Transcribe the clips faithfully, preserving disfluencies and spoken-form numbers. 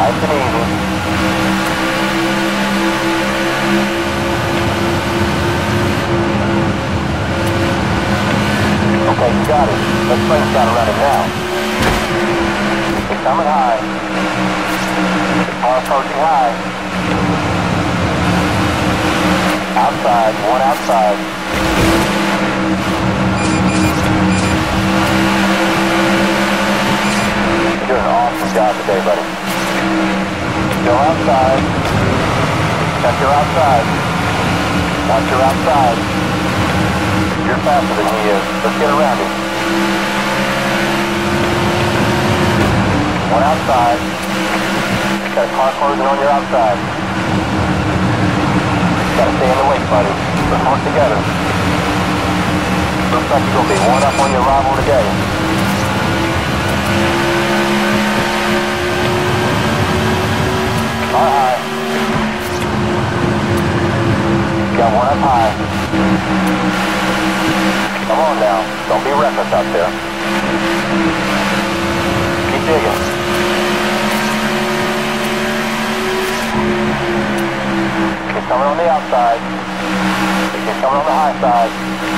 Nice and easy. Okay, you got it. Let's bring shot around it now. It's coming high. The car approaching high. Outside, one outside. You're doing an awesome job today, buddy. Still outside. Check your outside. Watch your outside. You're faster than he is. Let's get around him. One outside. Got a car closing on your outside. Gotta stay in the wake, buddy. Let's work together. Looks like you're gonna be one up on your rival today. Car high. Got one up high. Come on now. Don't be reckless out there. Keep digging. He's coming on the outside. He's coming on the high side.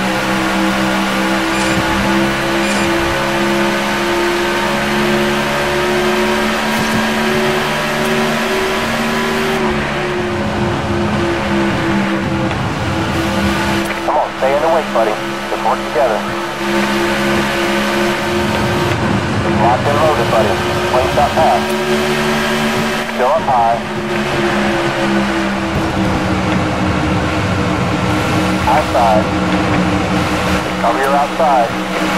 Come on, stay in the wake, buddy. Let's work together. Locked and loaded, buddy. Plane shot pass. Still up high. Outside. Cover your outside.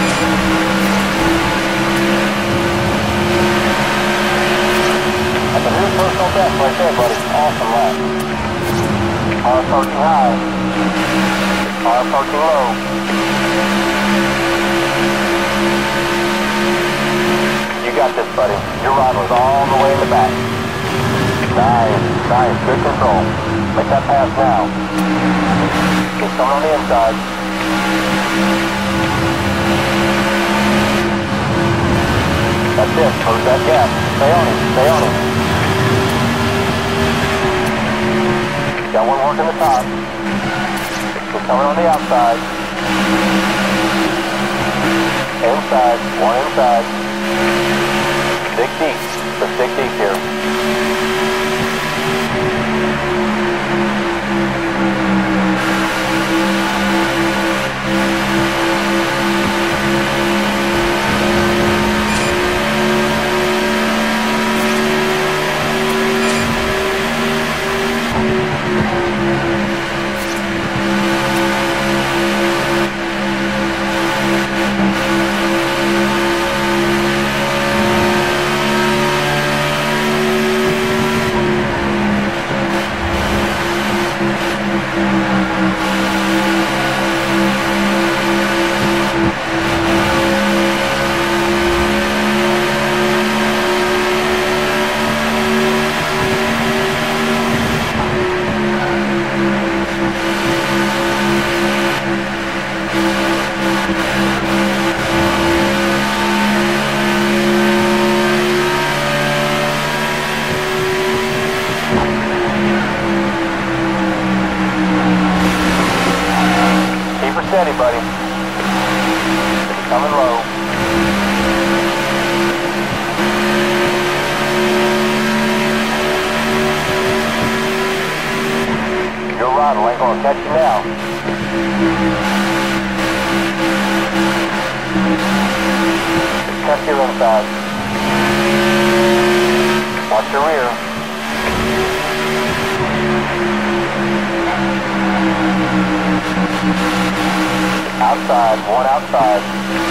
That's a new personal best right there, buddy. Awesome lap. Car approaching high. Car approaching low. You got this, buddy. Your rival is all the way in the back. Nice, nice. Good control. Make that pass now. He's coming on the inside. That's it. Close that gap. Stay on him. Stay on him. Got one working the top. He's coming on the outside. Inside. One inside. Dig deep. Let's dig deep here. Steady, buddy. Coming low. Your rival ain't gonna catch you now. Check your inside. Watch your rear. Outside, one outside.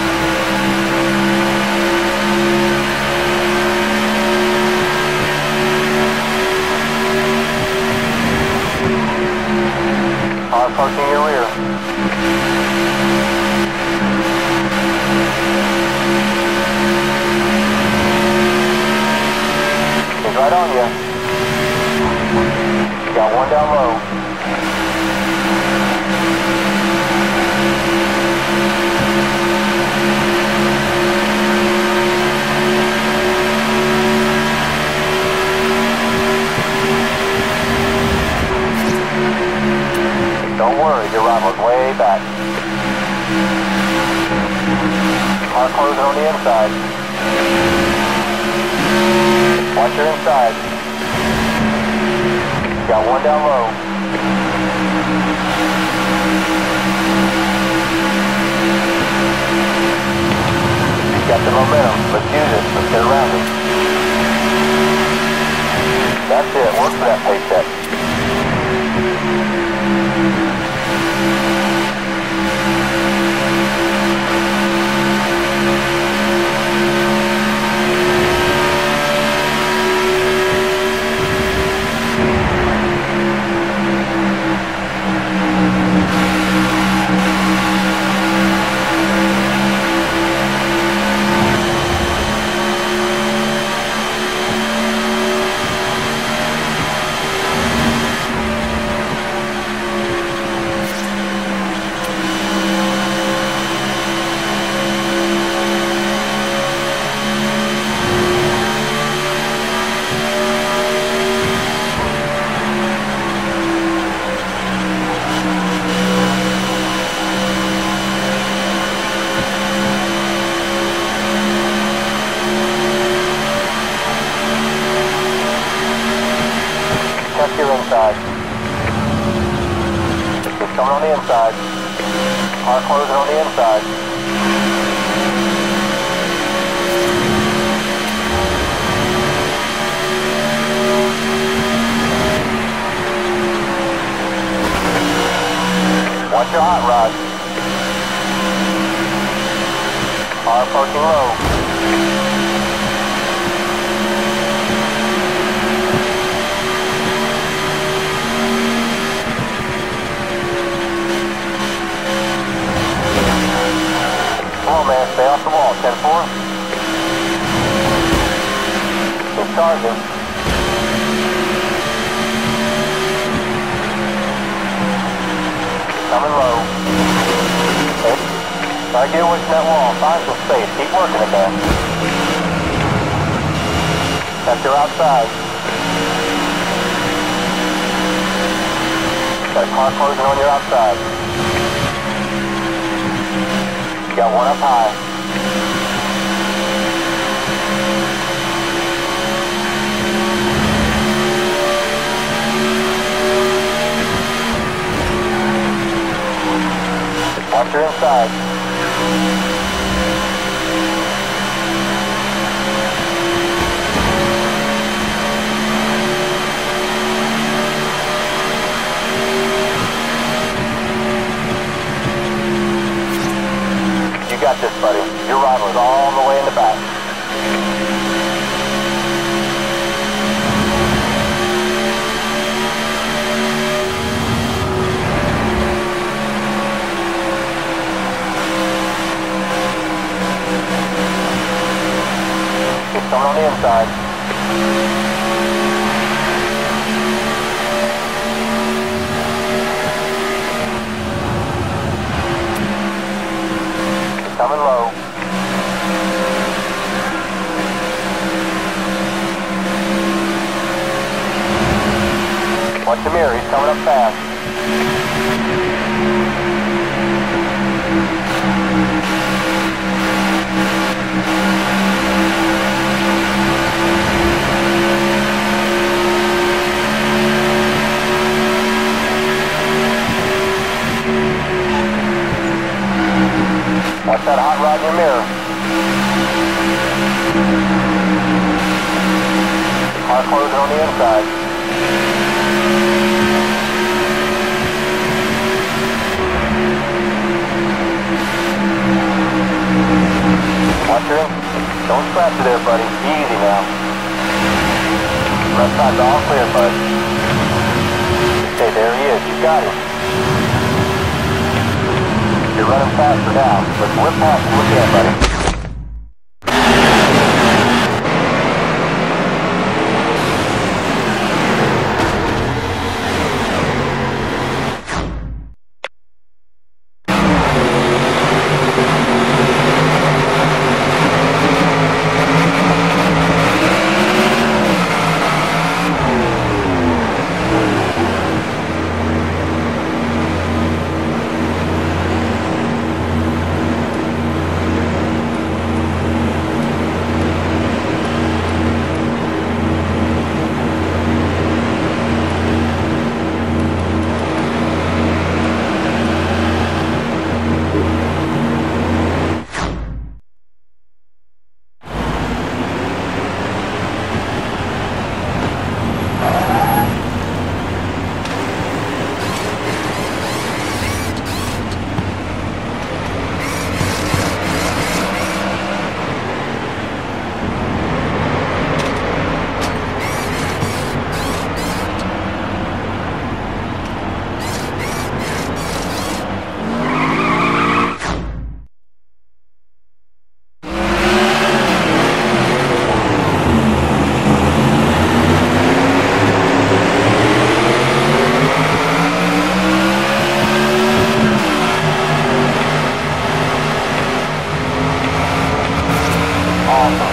Car approaching your rear. He's right on you. You got one down low. Car closing on the inside. Watch your inside. Got one down low. He's got the momentum. Let's use it. Let's get around him. That's it. Work for that paycheck. Check your inside. It's coming on the inside. Car closing on the inside. Watch your hot rod. Car approaching low. Come on, man, stay off the wall, ten four. Keep charging. Coming low. Okay. Try to get away from that wall, find some space, keep working it, man. Check your outside. Got a car closing on your outside. Got one up high. Watch your inside. You got this, buddy. Your rival is all the way in the back. He's coming on the inside. Coming low. Watch the mirror, he's coming up fast. Watch that hot rod in your mirror. Car closing on the inside. Watch your in. Don't scratch it there, buddy. Easy now. Left side's all clear, bud. Okay, there he is. You got him. You're running faster now. Let's whip past him again, buddy.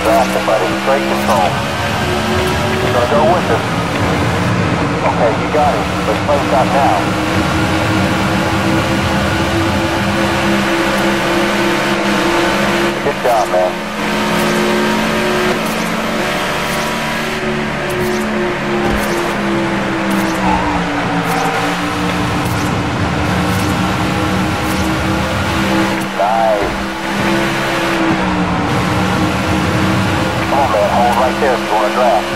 Drafting, buddy. Great control. You're gonna go with us. Okay, you got it. Let's play stop now. Good job, man. Nice. Come on, man. Hold right there if you want to draft.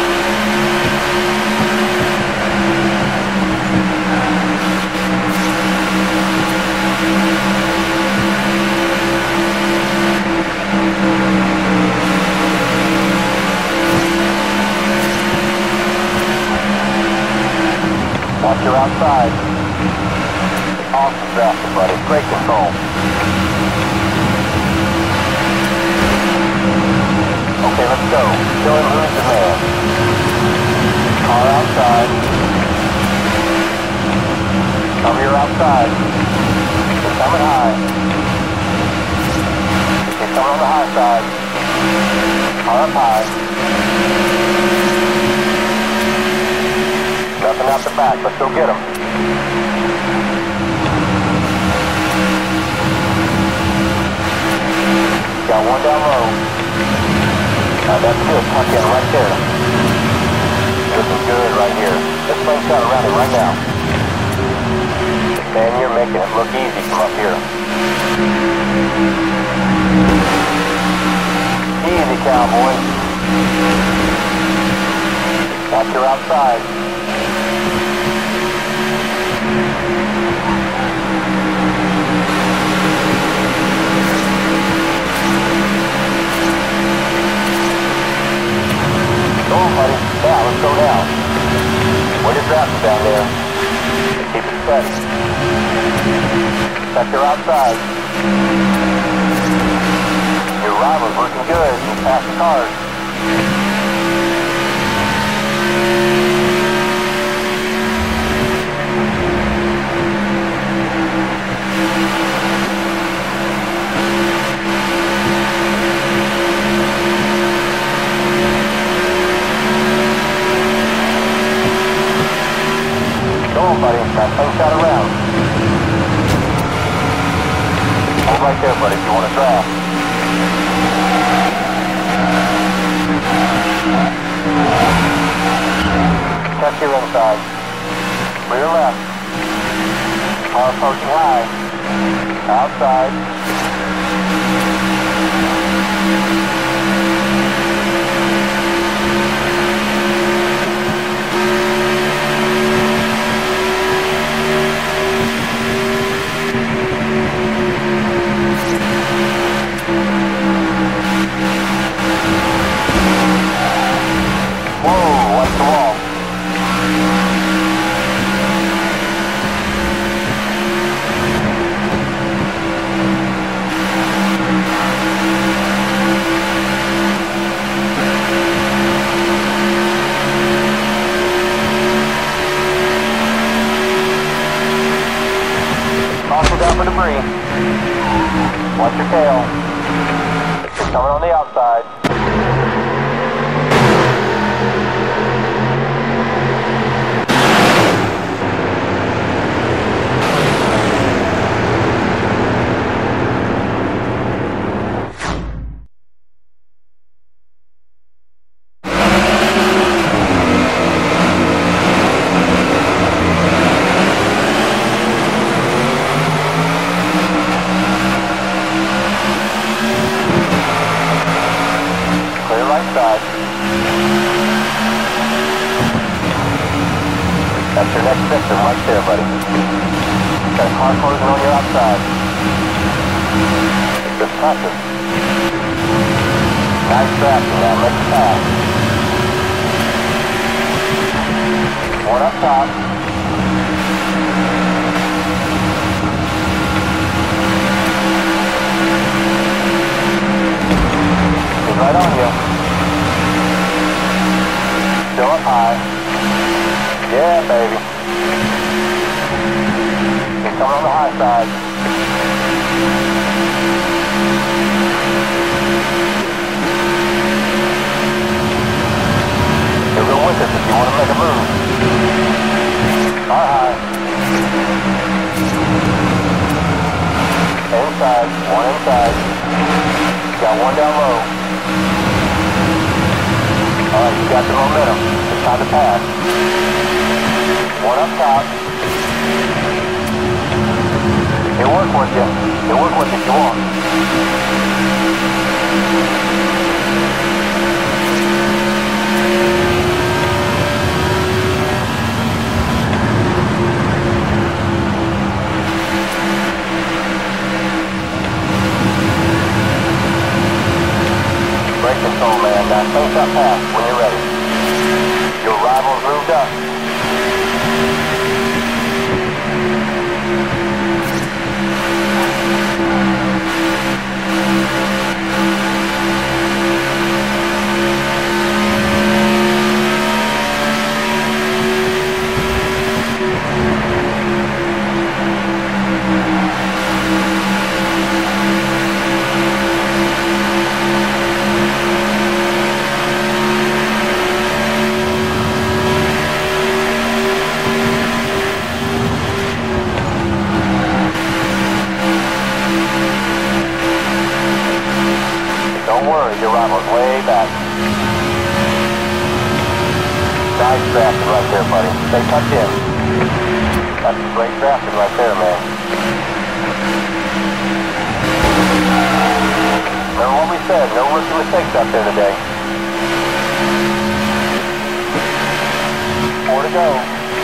Watch your outside. Awesome drafting, buddy. Great control. Okay, let's go. Show him who's the man. Car outside. Cover your outside. He's coming high. He's coming on the high side. Car up high. Nothing out the back. Let's go get him. Got one down low. Uh, that's good. Tuck in right there. This is good right here. Let's play shot around it right now. Man, you're making it look easy from up here. Easy, cowboy. Watch your outside. Go on, buddy. Yeah, let's go down. Where your drafting down there? Keep it steady. Check your outside. Your rival's looking good. You passed the cars. Go on, buddy. Now take shot around. Hold right there, buddy, if you want to draft. Check your inside. Rear left. Car approaching high. Outside. Whoa, watch the wall. Caution down for debris. Watch your tail. It's coming on the outside. That's your next victim right there, buddy. Got a car closing on your outside. Just touch it. Nice drafting now, let's pass. One up top. He's right on you. Still up high. Yeah, baby. He's coming on the high side. outside. Got one down low. All right, you got the momentum. It's time to pass. One up top. He'll work with you. He'll work with you if you want. Brake control, man. Now face that pass when you're ready. Your rival's moved up. Don't worry, your rival's way back. Nice drafting right there, buddy. Stay tucked in. That's great drafting right there, man. Remember what we said, no rookie mistakes out there today. Four to go.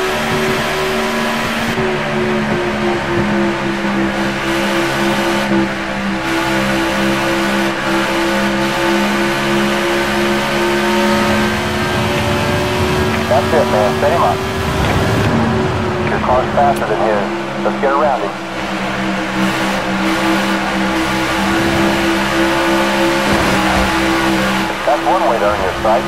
That's it, man. Set him up. Your car's faster than his. Let's get around him. That's one way to earn your stripes.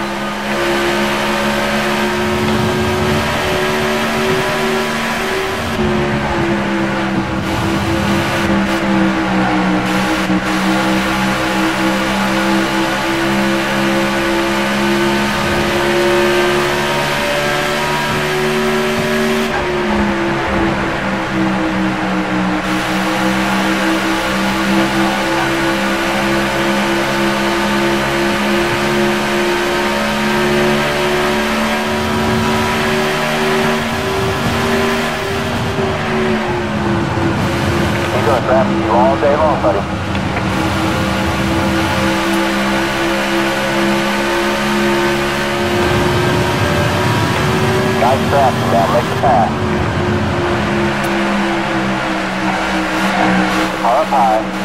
Traffic you all day long, buddy. Nice traffic, now make the pass. Car up high.